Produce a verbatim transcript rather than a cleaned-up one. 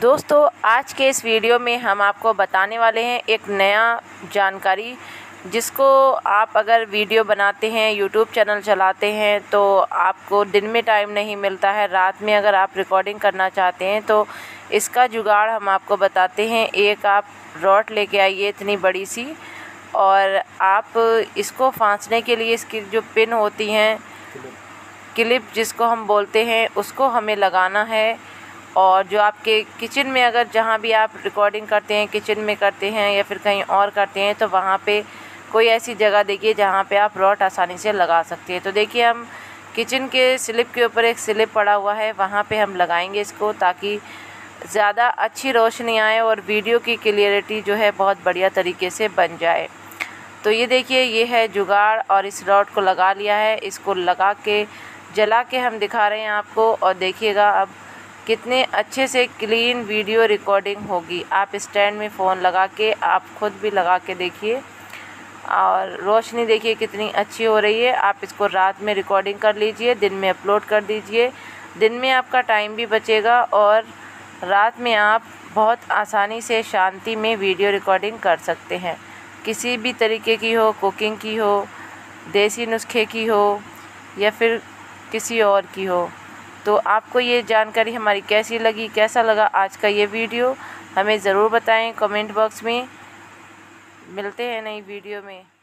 दोस्तों आज के इस वीडियो में हम आपको बताने वाले हैं एक नया जानकारी, जिसको आप अगर वीडियो बनाते हैं, यूट्यूब चैनल चलाते हैं तो आपको दिन में टाइम नहीं मिलता है, रात में अगर आप रिकॉर्डिंग करना चाहते हैं तो इसका जुगाड़ हम आपको बताते हैं। एक आप रॉड लेके आइए इतनी बड़ी सी, और आप इसको फांसने के लिए इसकी जो पिन होती हैं, क्लिप जिसको हम बोलते हैं, उसको हमें लगाना है। और जो आपके किचन में अगर जहाँ भी आप रिकॉर्डिंग करते हैं, किचन में करते हैं या फिर कहीं और करते हैं, तो वहाँ पे कोई ऐसी जगह देखिए जहाँ पे आप रॉड आसानी से लगा सकते हैं। तो देखिए हम किचन के स्लिप के ऊपर एक स्लिप पड़ा हुआ है, वहाँ पे हम लगाएंगे इसको, ताकि ज़्यादा अच्छी रोशनी आए और वीडियो की क्लियरिटी जो है बहुत बढ़िया तरीके से बन जाए। तो ये देखिए ये है जुगाड़, और इस रॉड को लगा लिया है। इसको लगा के जला के हम दिखा रहे हैं आपको, और देखिएगा अब कितने अच्छे से क्लीन वीडियो रिकॉर्डिंग होगी। आप स्टैंड में फ़ोन लगा के आप खुद भी लगा के देखिए, और रोशनी देखिए कितनी अच्छी हो रही है। आप इसको रात में रिकॉर्डिंग कर लीजिए, दिन में अपलोड कर दीजिए। दिन में आपका टाइम भी बचेगा और रात में आप बहुत आसानी से शांति में वीडियो रिकॉर्डिंग कर सकते हैं। किसी भी तरीके की हो, कुकिंग की हो, देसी नुस्खे की हो, या फिर किसी और की हो। तो आपको ये जानकारी हमारी कैसी लगी, कैसा लगा आज का ये वीडियो, हमें ज़रूर बताएं कमेंट बॉक्स में। मिलते हैं नई वीडियो में।